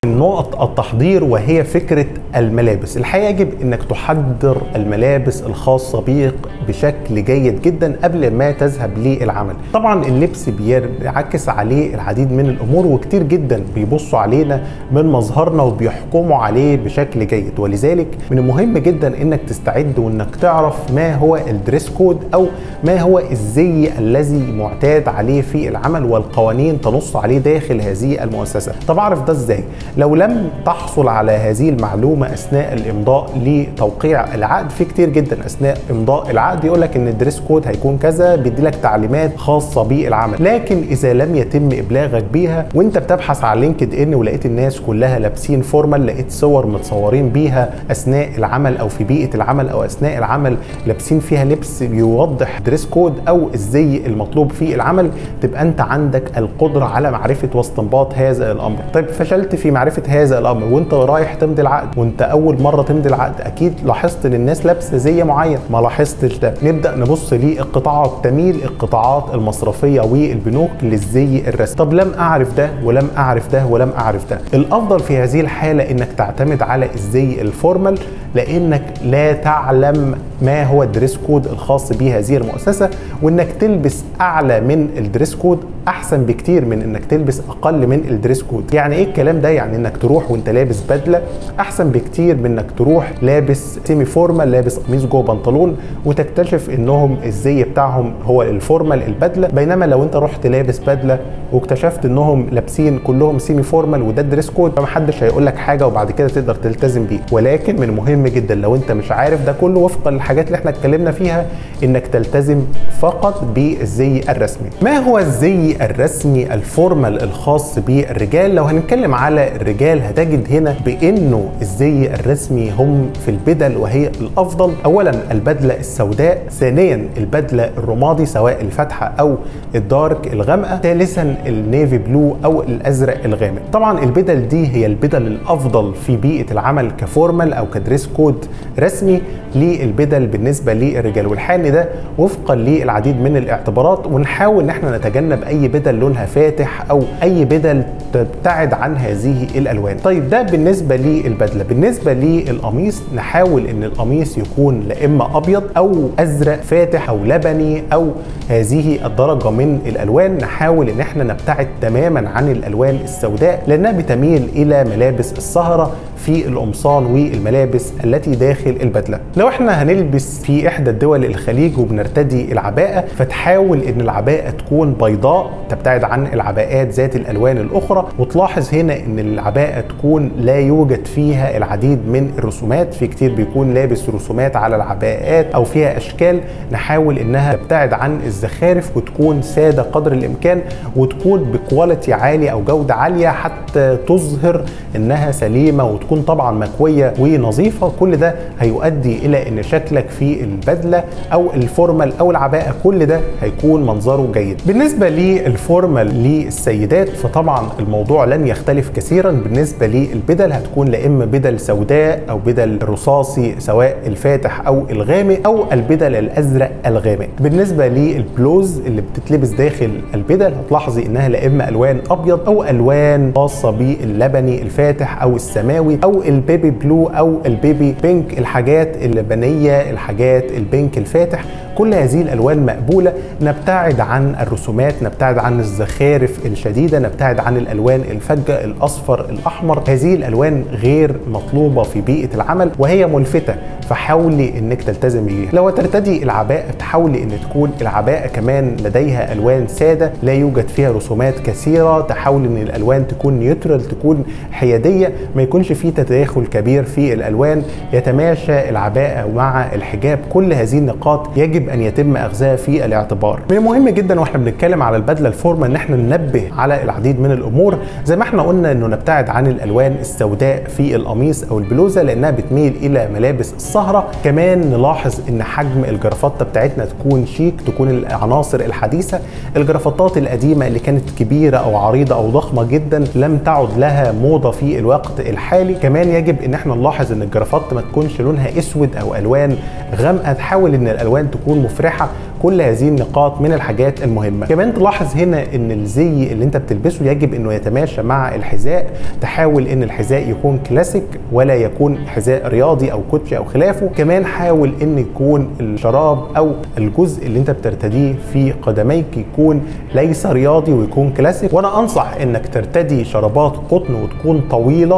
نقط التحضير وهي فكرة الملابس. الحقيقة يجب انك تحضر الملابس الخاصة بيك بشكل جيد جدا قبل ما تذهب للعمل. طبعا اللبس بيعكس عليه العديد من الامور، وكتير جدا بيبصوا علينا من مظهرنا وبيحكموا عليه بشكل جيد، ولذلك من المهم جدا انك تستعد وانك تعرف ما هو الدريس كود او ما هو الزي الذي معتاد عليه في العمل والقوانين تنص عليه داخل هذه المؤسسة. طب اعرف ده ازاي؟ لو لم تحصل على هذه المعلومة أثناء الإمضاء لتوقيع العقد، في كتير جدا أثناء إمضاء العقد يقول لك إن الدريس كود هيكون كذا، بيدي لك تعليمات خاصة بالعمل، لكن إذا لم يتم إبلاغك بيها وأنت بتبحث على لينكد إن ولقيت الناس كلها لابسين فورمال، لقيت صور متصورين بيها أثناء العمل أو في بيئة العمل أو أثناء العمل لابسين فيها لبس يوضح دريس كود أو الزي المطلوب في العمل، تبقى أنت عندك القدرة على معرفة واستنباط هذا الأمر. طيب فشلت في معرفة هذا الامر وانت رايح تمضي العقد، وانت اول مره تمضي العقد اكيد لاحظت ان الناس لابسه زي معين، ما لاحظتش ده، نبدا نبص للقطاعات، تميل القطاعات المصرفيه والبنوك للزي الرسمي. طب لم اعرف ده ولم اعرف ده ولم اعرف ده، الافضل في هذه الحاله انك تعتمد على الزي الفورمال، لانك لا تعلم ما هو الدريس كود الخاص بهذه المؤسسه، وانك تلبس اعلى من الدريس كود احسن بكتير من انك تلبس اقل من الدريس كود. يعني ايه الكلام ده؟ يعني انك تروح وانت لابس بدله احسن بكتير من انك تروح لابس سيمي فورمال، لابس قميص جوه بنطلون وتكتشف انهم الزي بتاعهم هو الفورمال البدله، بينما لو انت رحت لابس بدله واكتشفت انهم لابسين كلهم سيمي فورمال وده الدريس كود، فمحدش هيقول لك حاجه وبعد كده تقدر تلتزم بيه. ولكن من المهم جدا لو انت مش عارف ده كله وفقا للحاجات اللي احنا اتكلمنا فيها انك تلتزم فقط بالزي الرسمي. ما هو الزي الرسمي الفورمال الخاص بالرجال؟ لو هنتكلم على الرجال هتجد هنا بانه الزي الرسمي هم في البدل وهي الافضل. اولا البدله السوداء، ثانيا البدله الرمادي سواء الفاتحه او الدارك الغامقه، ثالثا النيفي بلو او الازرق الغامق. طبعا البدل دي هي البدل الافضل في بيئه العمل كفورمال او كدريس كود رسمي للبدل بالنسبه للرجال، والحال ده وفقا للعديد من الاعتبارات، ونحاول ان احنا نتجنب اي بدل لونها فاتح او اي بدل تبتعد عن هذه الالوان. طيب ده بالنسبه للبدله. بالنسبه للقميص نحاول ان القميص يكون لا اما ابيض او ازرق فاتح او لبني او هذه الدرجه من الالوان، نحاول ان احنا نبتعد تماما عن الالوان السوداء لانها بتميل الى ملابس السهره في القمصان والملابس التي داخل البدله. لو احنا هنلبس في احدى الدول الخليج وبنرتدي العباءه، فتحاول ان العباءه تكون بيضاء، تبتعد عن العباءات ذات الالوان الاخرى، وتلاحظ هنا ان العباءه تكون لا يوجد فيها العديد من الرسومات، في كتير بيكون لابس رسومات على العباءات او فيها اشكال، نحاول انها تبتعد عن الزخارف وتكون ساده قدر الامكان وتكون بكواليتي عالي او جوده عاليه حتى تظهر انها سليمه وتكون طبعا مكويه ونظيفه. كل ده هيؤدي الى ان شكلك في البدله او الفورمال او العباءه كل ده هيكون منظره جيد. بالنسبه للفورمال للسيدات فطبعا الموضوع لن يختلف كثيرا. بالنسبه للبدل هتكون لا اما بدل سوداء او بدل رصاصي سواء الفاتح او الغامق او البدل الازرق الغامق. بالنسبه للبلوز اللي بتتلبس داخل البدل هتلاحظي انها لا اما الوان ابيض او الوان خاصه باللبني الفاتح او السماوي او البيبي بلو او البيبي بينك، الحاجات اللبنيه، الحاجات البينك الفاتح، كل هذه الالوان مقبوله. نبتعد عن الرسومات، نبتعد عن الزخارف الشديده، نبتعد عن الالوان الفجه، الاصفر، الاحمر، هذه الالوان غير مطلوبه في بيئه العمل وهي ملفته، فحاولي انك تلتزمي بيها. لو ترتدي العباءه تحاولي ان تكون العباءه كمان لديها الوان ساده لا يوجد فيها رسومات كثيره، تحاول ان الالوان تكون نيوترال، تكون حياديه، ما يكونش في تداخل كبير في الالوان، يتماشى العباءه مع الحجاب. كل هذه النقاط يجب ان يتم اخذها في الاعتبار. من المهم جدا واحنا بنتكلم على البدله الفورمال ان احنا ننبه على العديد من الامور، زي ما احنا قلنا انه نبتعد عن الالوان السوداء في القميص او البلوزه لانها بتميل الى ملابس السهره. كمان نلاحظ ان حجم الجرافطه بتاعتنا تكون شيك، تكون العناصر الحديثه. الجرافطات القديمه اللي كانت كبيره او عريضه او ضخمه جدا لم تعد لها موضه في الوقت الحالي. كمان يجب ان احنا نلاحظ ان الجرافطه ما تكونش لونها اسود او الوان غامقه، تحاول ان الالوان تكون مفرحه. كل هذه النقاط من الحاجات المهمه. كمان تلاحظ هنا ان الزي اللي انت بتلبسه يجب انه يتماشى مع الحذاء، تحاول ان الحذاء يكون كلاسيك ولا يكون حذاء رياضي او كوتشي او خلافه. كمان حاول ان يكون الشراب او الجزء اللي انت بترتديه في قدميك يكون ليس رياضي ويكون كلاسيك. وانا انصح انك ترتدي شرابات قطن وتكون طويلة،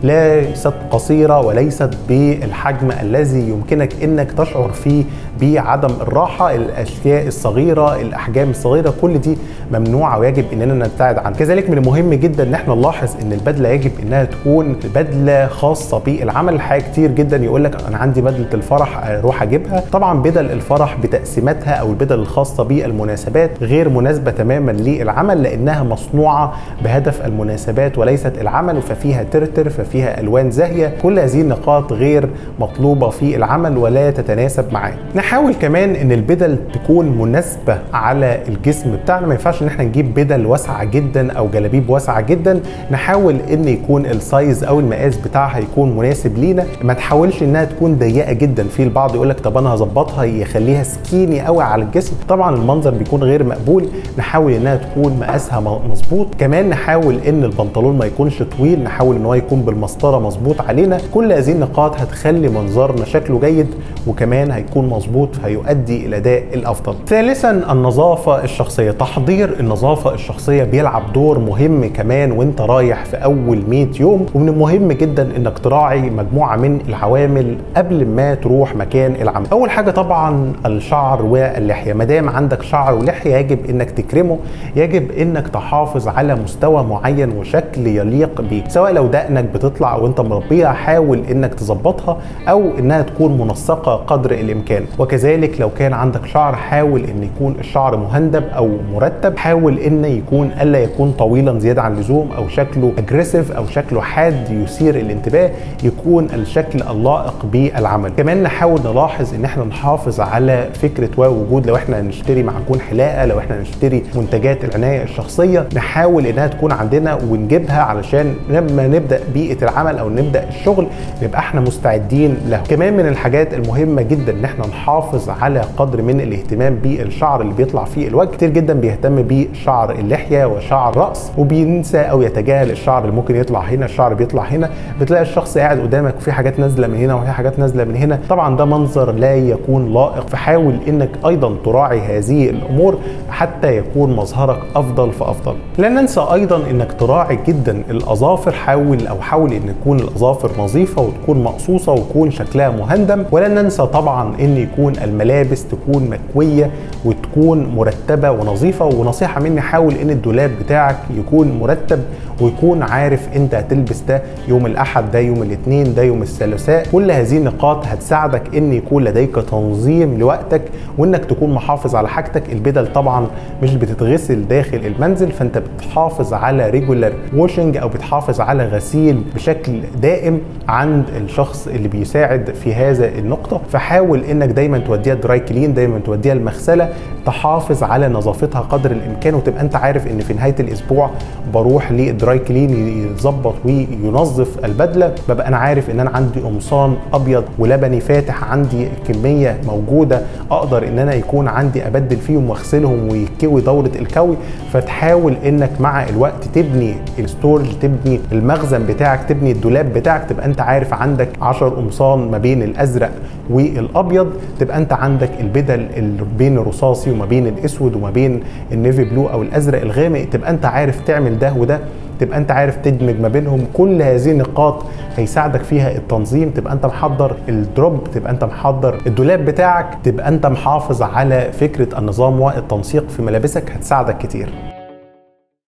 ليست قصيرة وليست بالحجم الذي يمكنك انك تشعر فيه بعدم الراحة. الاشياء الصغيرة، الاحجام الصغيرة، كل دي ممنوعة ويجب اننا نبتعد عنها. كذلك من المهم جدا ان احنا نلاحظ ان البدلة يجب انها تكون بدلة خاصة بالعمل. حاجة كتير جدا يقول لك انا عندي بدلة الفرح اروح اجيبها. طبعا بدل الفرح بتقسيماتها او البدل الخاصة بالمناسبات غير مناسبة تماما للعمل، لانها مصنوعة بهدف المناسبات وليست العمل، ففيها ترتر، فيها الوان زاهيه. كل هذه النقاط غير مطلوبه في العمل ولا تتناسب معاه. نحاول كمان ان البدل تكون مناسبه على الجسم بتاعنا. ما ينفعش ان احنا نجيب بدل واسعه جدا او جلابيب واسعه جدا. نحاول ان يكون السايز او المقاس بتاعها يكون مناسب لينا. ما تحاولش انها تكون ضيقه جدا. في البعض يقول لك طب انا هظبطها يخليها سكيني قوي على الجسم، طبعا المنظر بيكون غير مقبول. نحاول انها تكون مقاسها مظبوط. كمان نحاول ان البنطلون ما يكونش طويل، نحاول ان هو يكون بالمسطره مظبوط علينا. كل هذه النقاط هتخلي منظرنا شكله جيد وكمان هيكون مظبوط، فهيؤدي الى اداء الافضل. ثالثا النظافه الشخصيه. تحضير النظافه الشخصيه بيلعب دور مهم كمان وانت رايح في اول 100 يوم. ومن المهم جدا انك تراعي مجموعه من العوامل قبل ما تروح مكان العمل. اول حاجه طبعا الشعر واللحيه. ما دام عندك شعر ولحيه يجب انك تكرمه، يجب انك تحافظ على مستوى معين وشكل يليق بيك. سواء لو دقنك بتطلع وانت مربيها حاول انك تظبطها او انها تكون منسقه قدر الامكان. وكذلك لو كان عندك شعر حاول ان يكون الشعر مهندب او مرتب. حاول ان يكون الا يكون طويلا زياده عن اللزوم او شكله اجريسيف او شكله حاد يثير الانتباه. يكون الشكل اللائق بالعمل. كمان نحاول نلاحظ ان احنا نحافظ على فكره ووجود. لو احنا نشتري معجون حلاقه، لو احنا نشتري منتجات العنايه الشخصيه، نحاول انها تكون عندنا ونجيبها علشان لما نبدا بيئه العمل او نبدا الشغل نبقى احنا مستعدين له. كمان من الحاجات المهمه جدا ان احنا نحافظ على قدر من الاهتمام بالشعر اللي بيطلع فيه الوجه. كتير جدا بيهتم بشعر اللحيه وشعر الراس وبينسى او يتجاهل الشعر اللي ممكن يطلع هنا. الشعر بيطلع هنا، بتلاقي الشخص قاعد قدامك وفي حاجات نازله من هنا وفي حاجات نازله من هنا. طبعا ده منظر لا يكون لائق. فحاول انك ايضا تراعي هذه الامور حتى يكون مظهرك افضل فافضل. لا ننسى ايضا انك تراعي جدا الاظافر. حاول ان تكون الاظافر نظيفه وتكون مقصوصه ويكون شكلها مهندم. ولا ننسى طبعا ان يكون الملابس تكون مكويه وتكون مرتبه ونظيفه. ونصيحه مني حاول ان الدولاب بتاعك يكون مرتب ويكون عارف انت هتلبس ده يوم الاحد، ده يوم الاثنين، ده يوم الثلاثاء. كل هذه النقاط هتساعدك ان يكون لديك تنظيم لوقتك وانك تكون محافظ على حاجتك. البدل طبعا مش بتتغسل داخل المنزل، فانت بتحافظ على ريجولار واشنج او بتحافظ على غسيل بشكل دائم عند الشخص اللي بيساعد في هذا النقطة. فحاول انك دايما توديها دراي كلين، دايما توديها المغسلة، تحافظ على نظافتها قدر الامكان. وتبقى انت عارف ان في نهاية الاسبوع بروح للدراي كلين يظبط وينظف البدلة. ببقى انا عارف ان انا عندي قمصان ابيض ولبني فاتح، عندي كمية موجودة اقدر ان انا يكون عندي ابدل فيهم واغسلهم ويكوي دورة الكوي. فتحاول انك مع الوقت تبني الستورج، تبني المخزن بتاعك، تبني الدولاب بتاعك. تبقى انت عارف عندك 10 قمصان ما بين الازرق والابيض. تبقى انت عندك البدل اللي بين الرصاصي وما بين الاسود وما بين النيفي بلو او الازرق الغامق. تبقى انت عارف تعمل ده وده، تبقى انت عارف تدمج ما بينهم. كل هذه النقاط هيساعدك فيها التنظيم. تبقى انت محضر الدروب، تبقى انت محضر الدولاب بتاعك، تبقى انت محافظ على فكرة النظام والتنسيق في ملابسك. هتساعدك كتير.